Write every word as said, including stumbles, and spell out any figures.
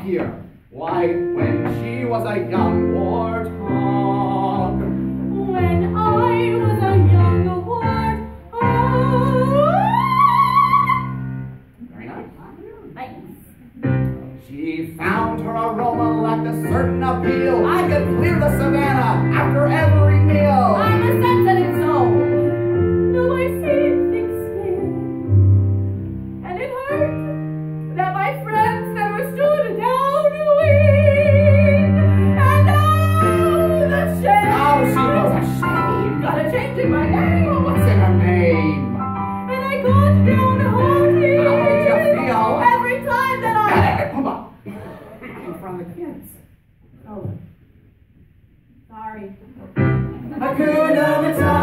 here. Why, when she was a young warthog. When I was a young warthog. Very nice. Thanks. She found her aroma lacked a certain appeal. I could clear the savannah after every meal. I'm a sensitive soul. No, I see thick skin. And it hurt that my friends never stood downwind. And oh, the shame. Oh, she was a shame. Got a change in my name. What's in her name? And I got down hearted. How did you feel? Every time that I... Come on. In front of the kids. Oh. Sorry. Hakuna Matata.